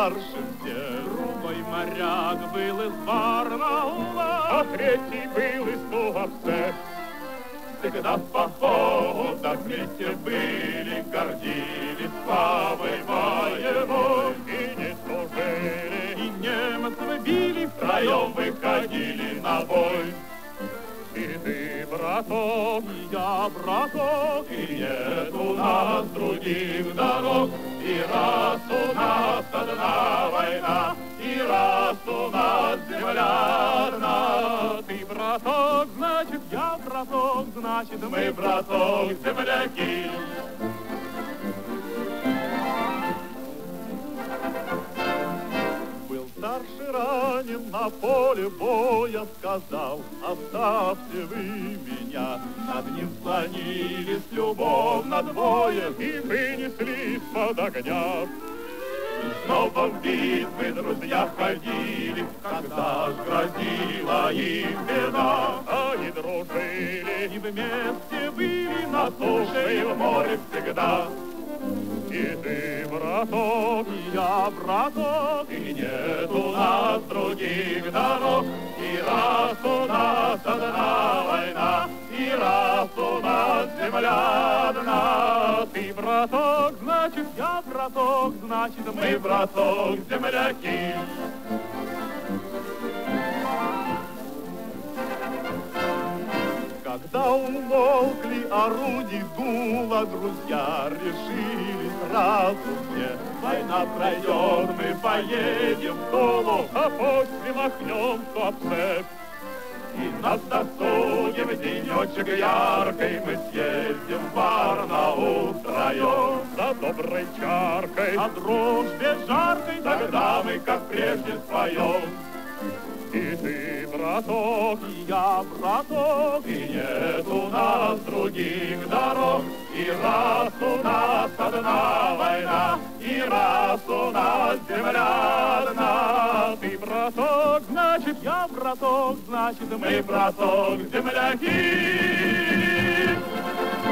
старше всех. Другой моряк был из Барнаула, а третий был из Туапсе. Всегда в походах вместе были, гордились славой боевой. И не служили, И немцев били, втроем выходили на бой. И ты, браток, и я, браток, и нет у нас других дорог. И раз у нас одна война, и раз у нас земля одна. ты браток, значит я браток, значит Мы, браток, земляки. Был старший ранен на поле боя, сказал: оставьте вы меня. Над ним склонились любовно двое И вынесли из-под огня. Снова в битвы друзья ходили, когда ж грозила им беда. Они дружили И вместе были на на суше и в море всегда. И ты, браток, и я, браток, и нет у нас других дорог. И раз у нас одна война, и раз у нас земля одна. ты браток, значит я браток, значит Мы, браток, земляки. Когда умолкли орудий дула, друзья решили сразу все: война пройдет, мы поедем в Тулу, А после махнем в Туапсе. и на досуге в денечек яркой мы съездим в Барнаул втроем. За доброй чаркой, О дружбе жаркой тогда мы, как прежде, споем. И ты, браток, и я, браток, и нет у нас других дорог. И раз у нас одна война, и раз у нас земля одна. Ты, браток, значит я браток, значит мы, браток, земляки.